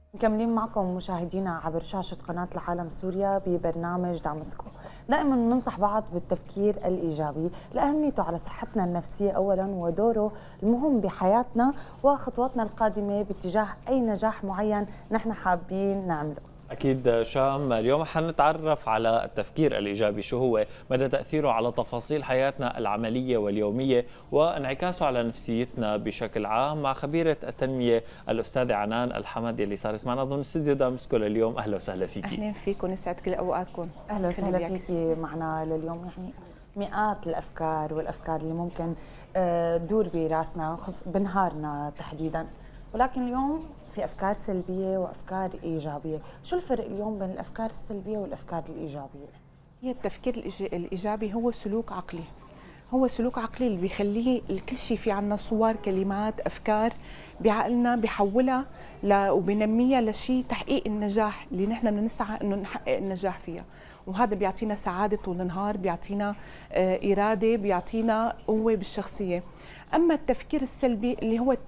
مكملين معكم مشاهدينا عبر شاشة قناة العالم سوريا ببرنامج دعمسكو. دائما ننصح بعض بالتفكير الإيجابي لأهميته على صحتنا النفسية أولا ودوره المهم بحياتنا وخطواتنا القادمة باتجاه أي نجاح معين نحن حابين نعمله. أكيد شام، اليوم حنتعرف على التفكير الإيجابي، شو هو، مدى تأثيره على تفاصيل حياتنا العملية واليومية وانعكاسه على نفسيتنا بشكل عام مع خبيرة التنمية الأستاذة عنان الحمد اللي صارت معنا ضمن استديو دامسكو لليوم. أهلا وسهلا فيكي. أهلا فيكم، يسعد كل أوقاتكم. أهلا وسهلا فيكي معنا لليوم. يعني مئات الأفكار والأفكار اللي ممكن تدور براسنا بنهارنا تحديدا، ولكن اليوم في أفكار سلبية وأفكار إيجابية. شو الفرق اليوم بين الأفكار السلبية والأفكار الإيجابية؟ هي التفكير الإيجابي هو سلوك عقلي، هو سلوك عقلي اللي بيخليه كل شيء في عنا صور، كلمات، أفكار بعقلنا بيحولها وبنميها لشيء تحقيق النجاح اللي نحن بنسعى إنه نحقق النجاح فيها، وهذا بيعطينا سعادة طول النهار، بيعطينا إرادة، بيعطينا قوة بالشخصية. أما التفكير السلبي اللي هو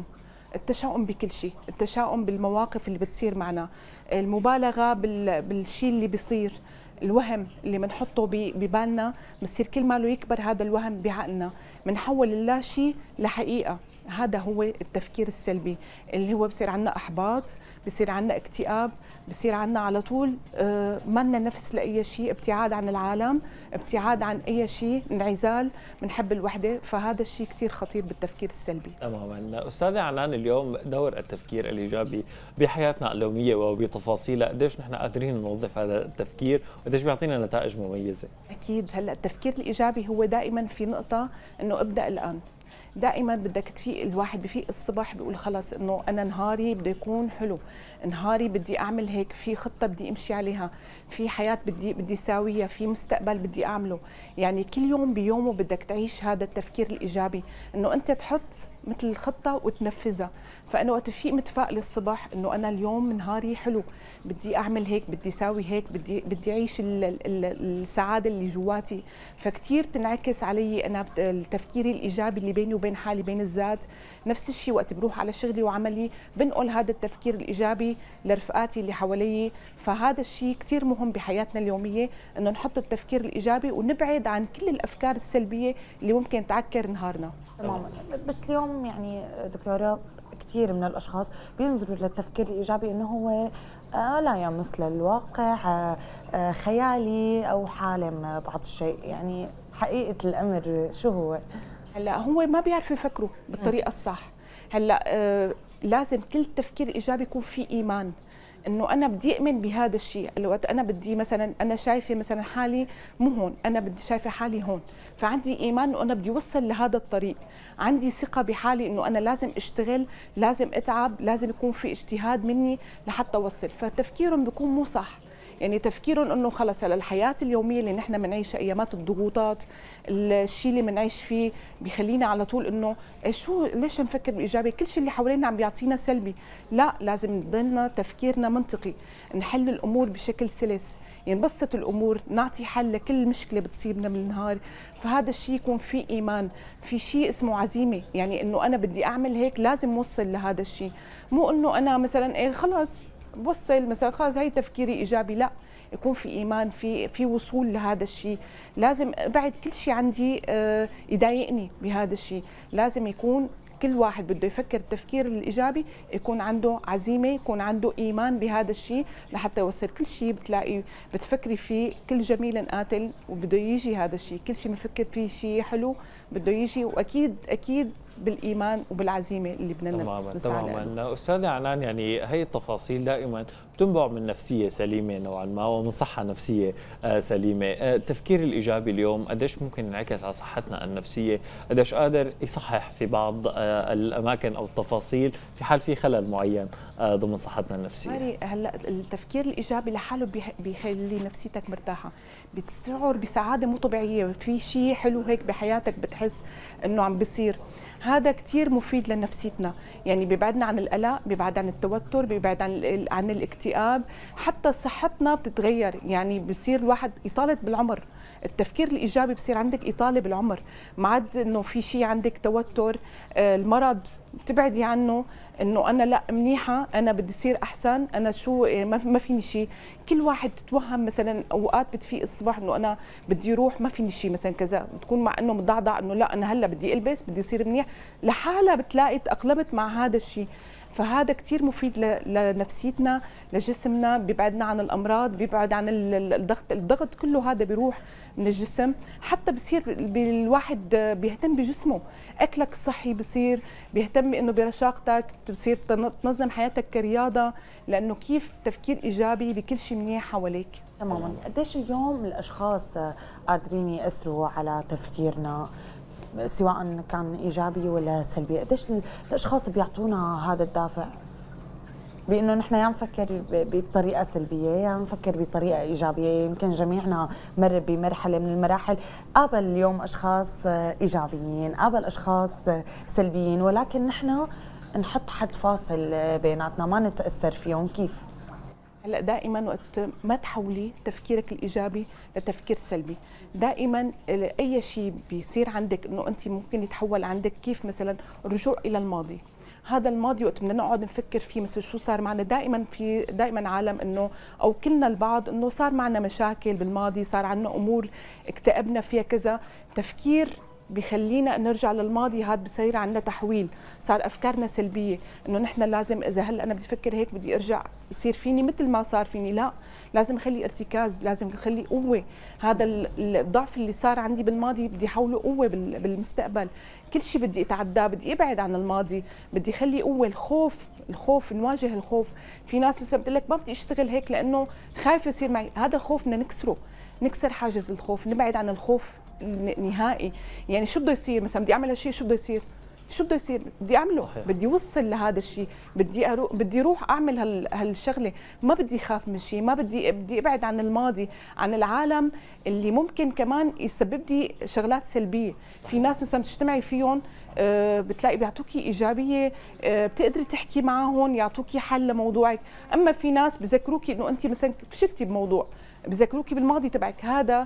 التشاؤم بكل شيء، التشاؤم بالمواقف اللي بتصير معنا، المبالغة بالشيء اللي بيصير، الوهم اللي بنحطه ببالنا بصير كل ما له يكبر هذا الوهم بعقلنا، بنحول اللاشيء لحقيقة. هذا هو التفكير السلبي اللي هو بصير عنا إحباط، بصير عنا اكتئاب، بصير عنا على طول ما لنا نفس لأي شيء، ابتعاد عن العالم، ابتعاد عن أي شيء، انعزال، بنحب الوحدة. فهذا الشيء كثير خطير بالتفكير السلبي. تماما. أستاذة عنان، اليوم دور التفكير الإيجابي بحياتنا اليومية وبتفاصيلها، قديش نحن قادرين نوظف هذا التفكير وقديش بيعطينا نتائج مميزة؟ أكيد. هلا التفكير الإيجابي هو دائما في نقطة إنه ابدأ الآن. دائما بدك تفيق، الواحد بفيق الصبح بيقول خلص انه انا نهاري بده يكون حلو، نهاري بدي اعمل هيك، في خطه بدي امشي عليها، في حياه بدي ساويها، في مستقبل بدي اعمله. يعني كل يوم بيومه بدك تعيش هذا التفكير الايجابي، انه انت تحط مثل الخطه وتنفذها. فانا وقت تفيق متفائل الصبح انه انا اليوم نهاري حلو، بدي اعمل هيك، بدي ساوي هيك، بدي اعيش السعاده اللي جواتي. فكتير بتنعكس علي انا التفكير الايجابي اللي بيني وبين حالي، بين الذات. نفس الشيء وقت بروح على شغلي وعملي بنقل هذا التفكير الايجابي لرفقاتي اللي حوالي. فهذا الشيء كثير مهم بحياتنا اليوميه، انه نحط التفكير الايجابي ونبعد عن كل الافكار السلبيه اللي ممكن تعكر نهارنا. تماما. بس اليوم يعني دكتوره كثير من الاشخاص بينظروا للتفكير الايجابي انه هو لا يمس للواقع، خيالي او حالم بعض الشيء. يعني حقيقه الامر شو هو؟ هلا هو ما بيعرفوا يفكروا بالطريقه الصح. هلا لازم كل تفكير ايجابي يكون في ايمان، انه انا بدي اؤمن بهذا الشيء. الوقت انا بدي مثلا، انا شايفه مثلا حالي مو هون، انا بدي شايفه حالي هون، فعندي ايمان انه انا بدي اوصل لهذا الطريق، عندي ثقه بحالي انه انا لازم اشتغل، لازم اتعب، لازم يكون في اجتهاد مني لحتى اوصل. فتفكيرهم بيكون مو صح. يعني تفكيرهم انه خلص على الحياه اليوميه اللي نحن بنعيشها، ايامات الضغوطات، الشيء اللي بنعيش فيه بيخلينا على طول انه شو ليش نفكر بايجابي؟ كل شيء اللي حوالينا عم بيعطينا سلبي. لا، لازم نضلنا تفكيرنا منطقي، نحل الامور بشكل سلس، يعني نبسط الامور، نعطي حل لكل مشكله بتصيبنا من النهار. فهذا الشيء يكون في ايمان، في شيء اسمه عزيمه، يعني انه انا بدي اعمل هيك، لازم اوصل لهذا الشيء. مو انه انا مثلا خلاص بوصل مثلا خلص هي تفكيري ايجابي. لا، يكون في ايمان، في وصول لهذا الشيء. لازم ابعد كل شيء عندي يضايقني بهذا الشيء. لازم يكون كل واحد بده يفكر التفكير الايجابي يكون عنده عزيمه، يكون عنده ايمان بهذا الشيء لحتى يوصل. كل شيء بتلاقي بتفكري فيه كل جميل قاتل، وبده يجي هذا الشيء. كل شيء بنفكر فيه شيء حلو بده يجي، واكيد اكيد بالايمان وبالعزيمه اللي بدنا نسعى لها. تماما. استاذه عنان، يعني هي التفاصيل دائما بتنبع من نفسيه سليمه نوعا ما ومن صحه نفسيه سليمه. التفكير الايجابي اليوم قديش ممكن ينعكس على صحتنا النفسيه؟ قديش قادر يصحح في بعض الاماكن او التفاصيل في حال في خلل معين ضمن صحتنا النفسيه؟ هلا التفكير الايجابي لحاله بيخلي نفسيتك مرتاحه، بتشعر بسعاده مو طبيعيه، في شيء حلو هيك بحياتك بتحس انه عم بيصير. هذا كثير مفيد لنفسيتنا، يعني بيبعدنا عن القلق، بيبعد عن التوتر، بيبعد عن الاكتئاب، حتى صحتنا بتتغير. يعني بصير الواحد إطالة بالعمر. التفكير الإيجابي بصير عندك إطالة بالعمر، ما عاد إنه في شيء عندك توتر، المرض بتبعدي عنه، انه انا لا منيحه، انا بدي صير احسن، انا شو ما فيني شيء. كل واحد تتوهم مثلا اوقات بتفيق الصبح انه انا بدي اروح ما فيني شيء مثلا كذا، بتكون مع انه مضعضع انه لا انا هلا بدي البس بدي صير منيح، لحالها بتلاقي تاقلمت مع هذا الشيء. فهذا كثير مفيد لنفسيتنا لجسمنا، بيبعدنا عن الامراض، بيبعد عن الضغط كله هذا بيروح من الجسم. حتى بصير الواحد بيهتم بجسمه، اكلك الصحي بصير بيهتم بانه برشاقتك، بتصير تنظم حياتك كرياضه، لانه كيف تفكير ايجابي بكل شيء منيح حواليك. تماما. قديش اليوم الاشخاص قادرين ياثروا على تفكيرنا سواء كان ايجابي ولا سلبي؟ قديش الاشخاص بيعطونا هذا الدافع بانه نحن يا نفكر بطريقه سلبيه يا نفكر بطريقه ايجابيه؟ يمكن جميعنا مر بمرحله من المراحل قابل اليوم اشخاص ايجابيين، قابل اشخاص سلبيين، ولكن نحن نحط حد فاصل بيناتنا ما نتاثر فيهم. كيف؟ هلا دائما وقت ما تحولي تفكيرك الايجابي لتفكير سلبي، دائما اي شيء بيصير عندك انه انت ممكن يتحول عندك، كيف مثلا الرجوع الى الماضي. هذا الماضي وقت بدنا نقعد نفكر فيه مثلا شو صار معنا، دائما عالم انه او كلنا البعض انه صار معنا مشاكل بالماضي، صار عنا امور اكتئبنا فيها كذا، تفكير بخلينا نرجع للماضي، هذا بصير عندنا تحويل، صار افكارنا سلبيه، انه نحن لازم اذا هلا انا بدي افكر هيك بدي ارجع يصير فيني مثل ما صار فيني، لا لازم اخلي ارتكاز، لازم اخلي قوه، هذا الضعف اللي صار عندي بالماضي بدي احوله قوه بالمستقبل، كل شيء بدي اتعداه، بدي ابعد عن الماضي، بدي اخلي قوه. الخوف نواجه الخوف. في ناس مثلا بتقول لك ما بدي اشتغل هيك لانه خايفه يصير معي، هذا الخوف بدنا نكسره، نكسر حاجز الخوف، نبعد عن الخوف نهائي. يعني شو بده يصير مثلا بدي اعمل هالشيء، شو بده يصير؟ شو بده يصير؟ بدي اعمله، بدي اوصل لهذا الشيء، بدي اروح اعمل هالشغله، ما بدي اخاف من شيء، ما بدي ابعد عن الماضي، عن العالم اللي ممكن كمان يسبب لي شغلات سلبيه. في ناس مثلا بتجتمعي فيهم بتلاقي بيعطوكي ايجابيه، بتقدري تحكي معهم يعطوكي حل لموضوعك، اما في ناس بذكروكي انه انت مثلا فشلتي بموضوع، بذكروكي بالماضي تبعك هذا.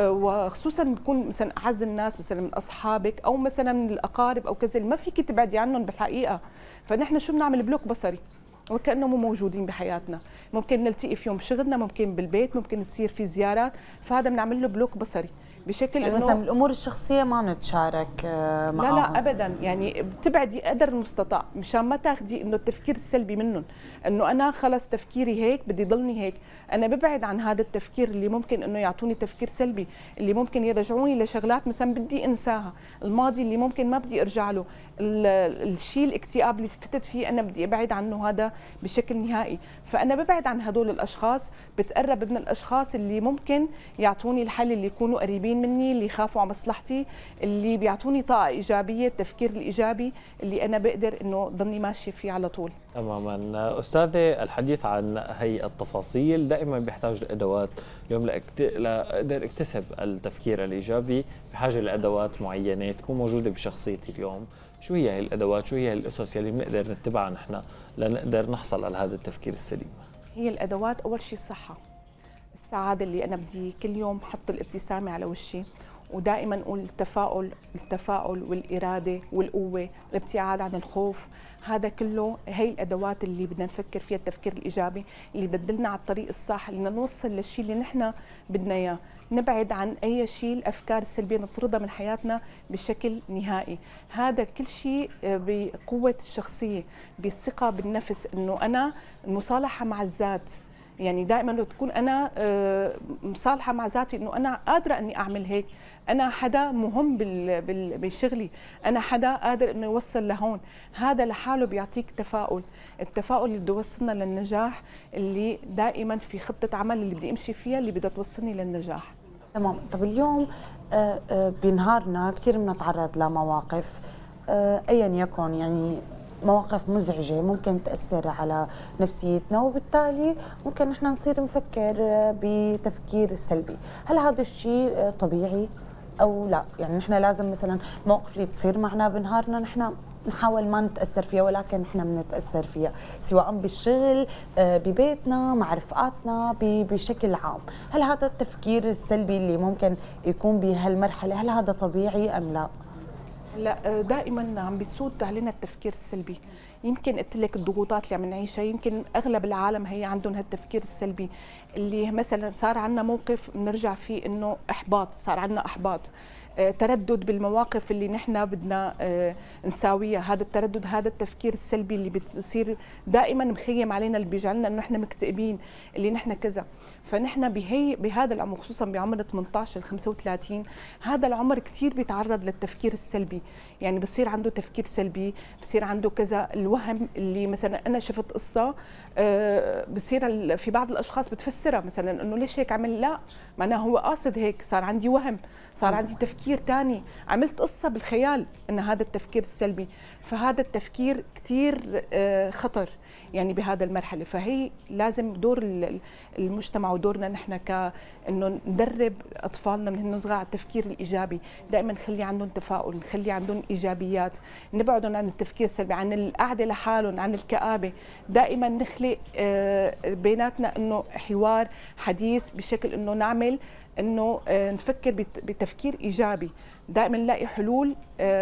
وخصوصا بيكون مثلا اعز الناس مثلا من اصحابك او مثلا من الاقارب او كذا، ما فيك تبعدي عنهم بالحقيقه. فنحن شو بنعمل؟ بلوك بصري، وكانهم مو موجودين بحياتنا، ممكن نلتقي فيهم بشغلنا، ممكن بالبيت، ممكن تصير في زيارات، فهذا بنعمل له بلوك بصري بشكل يعني مثلا الامور الشخصيه ما نتشارك معهم. لا ابدا، يعني بتبعدي قدر المستطاع مشان ما تاخذي انه التفكير السلبي منهم، انه انا خلص تفكيري هيك بدي ضلني هيك، انا ببعد عن هذا التفكير اللي ممكن انه يعطوني تفكير سلبي، اللي ممكن يرجعوني لشغلات مثلا بدي انساها، الماضي اللي ممكن ما بدي ارجع له، الشيء الاكتئاب اللي فتت فيه انا بدي ابعد عنه هذا بشكل نهائي. فانا ببعد عن هدول الاشخاص، بتقرب من الاشخاص اللي ممكن يعطوني الحل، اللي يكونوا قريبين مني، اللي يخافوا على مصلحتي، اللي بيعطوني طاقه ايجابيه، التفكير الايجابي اللي انا بقدر انه ضلني ماشيه فيه على طول. تماما. استاذه، الحديث عن هي التفاصيل دائما بيحتاج لادوات. اليوم لاقدر اكتسب التفكير الايجابي بحاجه لادوات معينه تكون موجوده بشخصيتي اليوم. شو هي الادوات؟ شو هي الاسس يلي بنقدر نتبعها نحن لنقدر نحصل على هذا التفكير السليم؟ هي الادوات اول شيء الصحه، السعاده اللي انا بدي كل يوم احط الابتسامه على وشي، ودائما اقول التفاؤل والاراده والقوه، الابتعاد عن الخوف، هذا كله هي الادوات اللي بدنا نفكر فيها التفكير الايجابي اللي بدلنا على الطريق الصح، اللي بدنا نوصل للشيء اللي نحن بدنا اياه، نبعد عن اي شيء الافكار السلبيه نطردها من حياتنا بشكل نهائي. هذا كل شيء بقوه الشخصيه، بالثقه بالنفس، انه انا المصالحه مع الذات، يعني دائما لو تكون انا مصالحه مع ذاتي انه انا قادره اني اعمل هيك، انا حدا مهم بشغلي، انا حدا قادر انه يوصل لهون، هذا لحاله بيعطيك تفاؤل، التفاؤل اللي بده يوصلنا للنجاح، اللي دائما في خطه عمل اللي بدي امشي فيها اللي بدها توصلني للنجاح. تمام. طب اليوم بنهارنا كثير بنتعرض لمواقف ايا يكن، يعني مواقف مزعجة ممكن تأثر على نفسيتنا، وبالتالي ممكن نحن نصير نفكر بتفكير سلبي. هل هذا الشيء طبيعي أو لا؟ يعني نحن لازم مثلا المواقف اللي تصير معنا بنهارنا نحن نحاول ما نتأثر فيها، ولكن نحن بنتأثر فيها سواء بالشغل، ببيتنا، مع رفقاتنا، بشكل عام. هل هذا التفكير السلبي اللي ممكن يكون بهالمرحلة هل هذا طبيعي أم لا؟ لا، دائما عم بيسود علينا التفكير السلبي، يمكن قلت لك الضغوطات اللي عم نعيشها، يمكن اغلب العالم هي عندهم هالتفكير السلبي اللي مثلا صار عندنا موقف بنرجع فيه انه احباط، صار عندنا احباط، تردد بالمواقف اللي نحن بدنا نساويها. هذا التردد، هذا التفكير السلبي اللي بتصير دائما مخيم علينا، اللي بيجعلنا انه نحن مكتئبين، اللي نحن كذا. فنحن بهذا العمر، خصوصا بعمر 18 ل 35، هذا العمر كثير بيتعرض للتفكير السلبي. يعني بصير عنده تفكير سلبي، بصير عنده كذا الوهم، اللي مثلا انا شفت قصه بصير في بعض الاشخاص بتفسرها مثلا انه ليش هيك عمل، لا معناه هو قاصد هيك، صار عندي وهم، صار عندي تفكير ثاني، عملت قصه بالخيال ان هذا التفكير السلبي. فهذا التفكير كثير خطر يعني بهذا المرحله. فهي لازم دور المجتمع ودورنا نحن انه ندرب اطفالنا من هن صغار على التفكير الايجابي، دائما نخلي عندهم تفاؤل، نخلي عندهم ايجابيات، نبعدهم عن التفكير السلبي، عن القعده لحالهم، عن الكآبه. دائما نخلق بيناتنا انه حوار حديث بشكل انه نعمل انه نفكر بتفكير ايجابي، دائما نلاقي حلول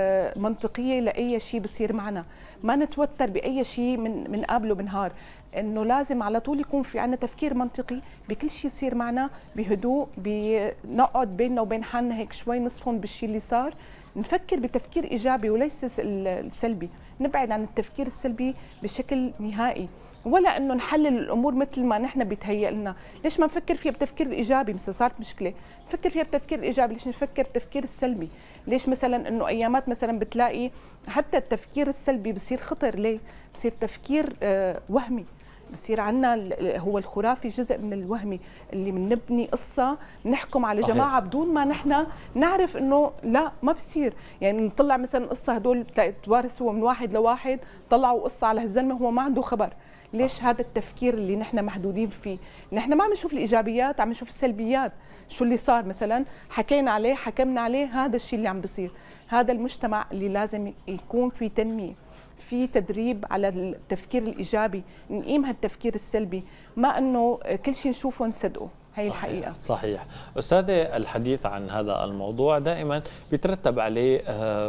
منطقيه لاي شيء بصير معنا، ما نتوتر باي شيء من قبله بنهار، انه لازم على طول يكون في عنا تفكير منطقي بكل شيء يصير معنا، بهدوء، بنقعد بيننا وبين حالنا هيك شوي نصفن بالشيء اللي صار، نفكر بتفكير ايجابي وليس السلبي، نبعد عن التفكير السلبي بشكل نهائي، ولا انه نحلل الامور مثل ما نحن بيتهيأ لنا. ليش ما نفكر فيها بتفكير الايجابي؟ مثلا صارت مشكله نفكر فيها بتفكير الايجابي، ليش نفكر بالتفكير السلبي؟ ليش مثلا انه ايامات مثلا بتلاقي حتى التفكير السلبي بصير خطر؟ ليه؟ بصير تفكير وهمي، بصير عندنا هو الخرافي جزء من الوهمي، اللي بنبني قصه نحكم على جماعه بدون ما نحن نعرف انه لا ما بصير. يعني نطلع مثلا قصه هدول توارثوا من واحد لواحد، طلعوا قصه على هالزلمه هو ما عنده خبر. ليش هذا التفكير اللي نحن محدودين فيه؟ نحن ما عم نشوف الايجابيات، عم نشوف السلبيات. شو اللي صار مثلا حكينا عليه، حكمنا عليه، هذا الشيء اللي عم بيصير. هذا المجتمع اللي لازم يكون في تنميه، في تدريب على التفكير الايجابي، نقيم هالتفكير السلبي، ما انه كل شيء نشوفه نصدقه. هي الحقيقة. صحيح. أستاذة، الحديث عن هذا الموضوع دائما بيترتب عليه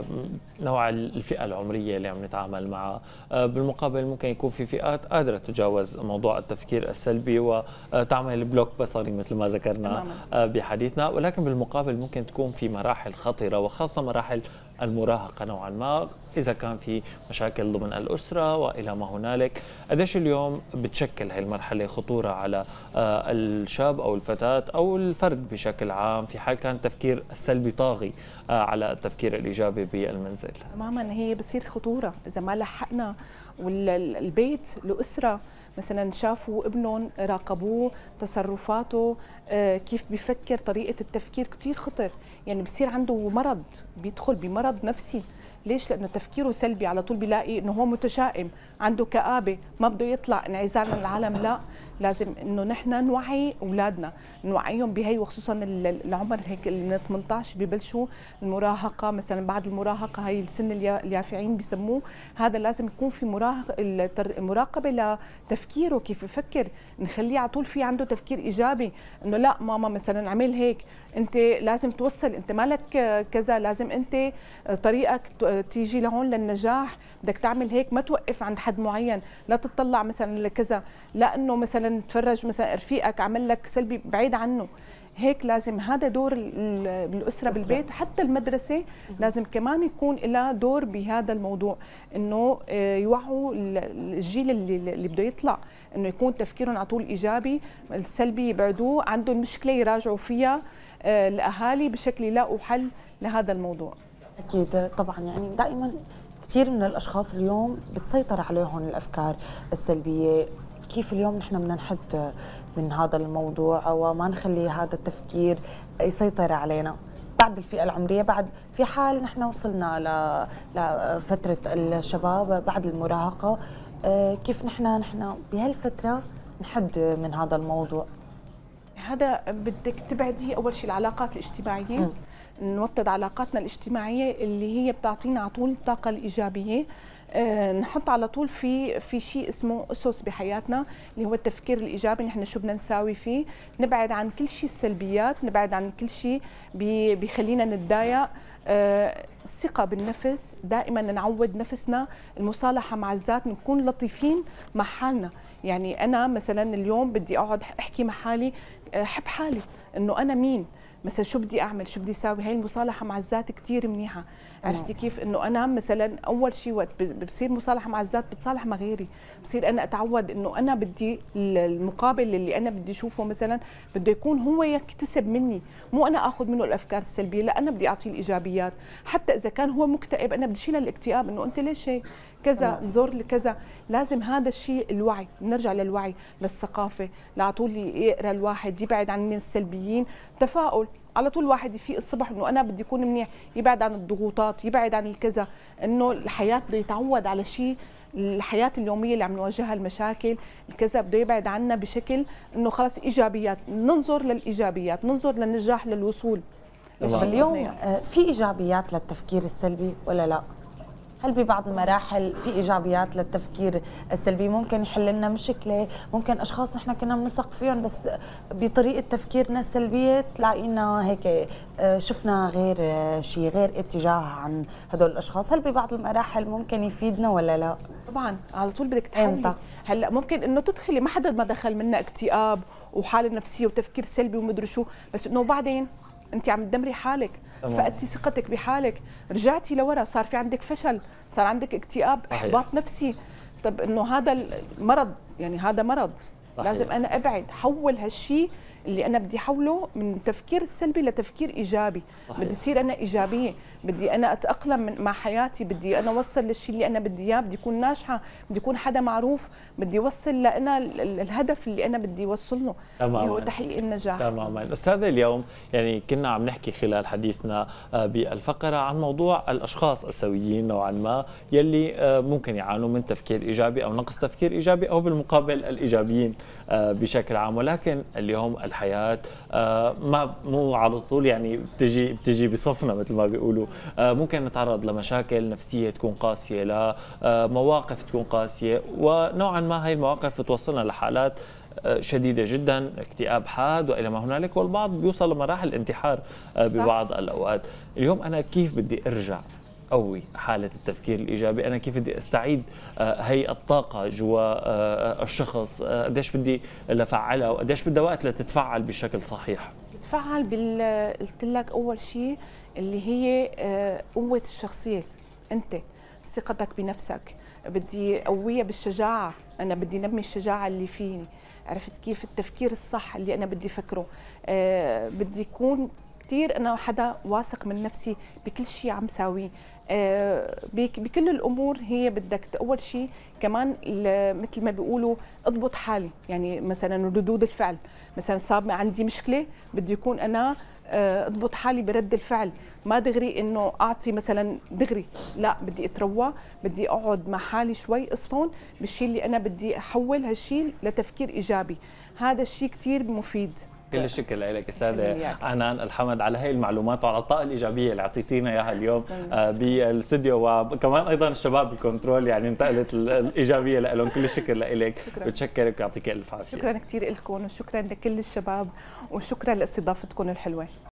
نوع الفئة العمرية اللي عم نتعامل معها، بالمقابل ممكن يكون في فئات قادرة تتجاوز موضوع التفكير السلبي وتعمل بلوك بصري مثل ما ذكرنا بحديثنا، ولكن بالمقابل ممكن تكون في مراحل خطرة، وخاصة مراحل المراهقة نوعا ما، إذا كان في مشاكل ضمن الأسرة وإلى ما هنالك. قديش اليوم بتشكل هاي المرحلة خطورة على الشاب أو الفتاة أو الفرد بشكل عام في حال كان التفكير السلبي طاغي على التفكير الإيجابي بالمنزل؟ تماما، هي بصير خطورة إذا ما لحقنا، والبيت الأسرة مثلا شافوا ابنهم، راقبوه، تصرفاته، كيف بيفكر، طريقة التفكير كتير خطر. يعني بصير عنده مرض، بيدخل بمرض نفسي. ليش؟ لأنه تفكيره سلبي، على طول بيلاقي إنه هو متشائم، عنده كآبة، ما بده يطلع، انعزال عن العالم. لا، لازم إنه نحن نوعي أولادنا، نوعيهم بهي، وخصوصا العمر هيك اللي من 18 ببلشوا المراهقة، مثلا بعد المراهقة هي السن اليافعين بيسموه. هذا لازم يكون في مراقبة لتفكيره، كيف يفكر، نخليه على طول في عنده تفكير إيجابي، إنه لا ماما مثلا عمل هيك، أنت لازم توصل، أنت مالك كذا، لازم أنت طريقك تيجي لهون للنجاح، بدك تعمل هيك، ما توقف عند حد معين، لا تطلع مثلا لكذا، لا انه مثلا تفرج مثلا رفيقك عمل لك سلبي بعيد عنه. هيك لازم، هذا دور الأسرة بالبيت. حتى المدرسة لازم كمان يكون لها دور بهذا الموضوع، انه يوعوا الجيل اللي بده يطلع، انه يكون تفكيرهم على طول ايجابي، السلبي يبعدوه، عندهم مشكلة يراجعوا فيها الاهالي بشكل يلاقوا حل لهذا الموضوع. أكيد طبعا. يعني دائما كثير من الأشخاص اليوم بتسيطر عليهم الأفكار السلبية. كيف اليوم نحن بدنا نحد من هذا الموضوع وما نخلي هذا التفكير يسيطر علينا بعد الفئة العمرية، بعد في حال نحن وصلنا لفترة الشباب بعد المراهقة، كيف نحن بهالفترة نحد من هذا الموضوع؟ هذا بدك تبعدي أول شيء العلاقات الاجتماعية، نوطد علاقاتنا الاجتماعية اللي هي بتعطينا على طول الطاقة الإيجابية، نحط على طول في شيء اسمه اسس بحياتنا، اللي هو التفكير الايجابي. نحن شو بدنا نساوي فيه؟ نبعد عن كل شيء السلبيات، نبعد عن كل شيء بيخلينا نتضايق. الثقة بالنفس، دائما نعود نفسنا المصالحة مع الذات، نكون لطيفين مع حالنا. يعني أنا مثلا اليوم بدي أقعد أحكي مع حالي، أحب حالي إنه أنا مين، مثلا شو بدي اعمل، شو بدي اساوي. هاي المصالحه مع الذات كثير منيحه. عرفتي كيف؟ انه انا مثلا اول شيء وقت بصير مصالحه مع الذات بتصالح مع غيري، بصير انا اتعود انه انا بدي المقابل اللي انا بدي اشوفه مثلا بده يكون هو يكتسب مني، مو انا اخذ منه الافكار السلبيه، لا انا بدي اعطيه الايجابيات. حتى اذا كان هو مكتئب انا بدي اشيل الاكتئاب، انه انت ليش هيك كذا، نزور لكذا. لازم هذا الشيء الوعي، نرجع للوعي، للثقافه، على طول يقرا الواحد، يبعد عن السلبيين، تفاؤل على طول. واحد يفيق الصبح انه انا بدي اكون منيح، يبعد عن الضغوطات، يبعد عن الكذا، انه الحياه بده يتعود على شيء. الحياه اليوميه اللي عم نواجهها، المشاكل الكذا، بده يبعد عنا بشكل انه خلص ايجابيات، ننظر للايجابيات، ننظر للنجاح، للوصول. اليوم في ايجابيات للتفكير السلبي ولا لا؟ هل ببعض المراحل في ايجابيات للتفكير السلبي ممكن يحل لنا مشكله؟ ممكن اشخاص نحن كنا بنثق فيهم بس بطريقه تفكيرنا السلبيه تلاقينا هيك شفنا غير شيء، غير اتجاه عن هدول الاشخاص. هل ببعض المراحل ممكن يفيدنا ولا لا؟ طبعا على طول بدك تحلي. هلا ممكن انه تدخلي، ما حدا ما دخل منا اكتئاب وحاله نفسيه وتفكير سلبي ومدري شو، بس انه بعدين انت عم تدمري حالك، فقدتي ثقتك بحالك، رجعتي لورا، صار في عندك فشل، صار عندك اكتئاب، احباط نفسي. طب انه هذا المرض، يعني هذا مرض. صحيح. لازم انا ابعد، حول هالشيء اللي انا بدي احوله من تفكير سلبي لتفكير ايجابي. صحيح. بدي اصير انا ايجابيه، بدي انا اتاقلم مع حياتي، بدي انا اوصل للشيء اللي انا بدي اياه، بدي اكون ناجحه، بدي اكون حدا معروف، بدي اوصل لانا الهدف اللي انا بدي اوصل له، اللي هو تحقيق النجاح. تماما. استاذه، اليوم يعني كنا عم نحكي خلال حديثنا بالفقره عن موضوع الاشخاص السويين نوعا ما، يلي ممكن يعانوا من تفكير ايجابي او نقص تفكير ايجابي، او بالمقابل الايجابيين بشكل عام. ولكن اليوم الحياه مو على طول يعني بتجي بصفنا مثل ما بيقولوا. ممكن نتعرض لمشاكل نفسيه تكون قاسيه، لمواقف تكون قاسيه، ونوعا ما هاي المواقف توصلنا لحالات شديدة جدا، اكتئاب حاد والى ما هنالك، والبعض بيوصل لمراحل الانتحار ببعض الاوقات. اليوم انا كيف بدي ارجع قوي حالة التفكير الإيجابي؟ أنا كيف بدي أستعيد هي الطاقة جوا الشخص؟ قديش بدي لفعلها، وقديش بدها وقت لتتفعل بشكل صحيح؟ تتفعل قلت لك أول شيء اللي هي قوة الشخصية، أنت ثقتك بنفسك، بدي قوية بالشجاعة، أنا بدي نمي الشجاعة اللي فيني. عرفت كيف؟ التفكير الصح اللي أنا بدي فكره، بدي يكون كثير أنا حدا واثق من نفسي بكل شيء عم ساويه، بكل الأمور. هي بدك أول شيء كمان مثل ما بيقولوا أضبط حالي، يعني مثلا ردود الفعل، مثلا صار عندي مشكلة بدي يكون أنا اضبط حالي برد الفعل، ما دغري انه اعطي مثلا دغري، لا بدي اتروى، بدي اقعد مع حالي شوي اصفن بالشيء اللي انا بدي احول هالشيء لتفكير ايجابي. هذا الشيء كثير مفيد. كل الشكر لك استاذه عنان الحمد على هاي المعلومات وعلى الطاقه الايجابيه اللي اعطيتينا اياها اليوم بالاستوديو، وكمان ايضا الشباب بالكنترول يعني انتقلت الايجابيه لهم. كل الشكر لك، بتشكرك ويعطيك الف عافيه. شكرا كثير لكم، وشكرا لكل الشباب، وشكرا لاستضافتكم الحلوه.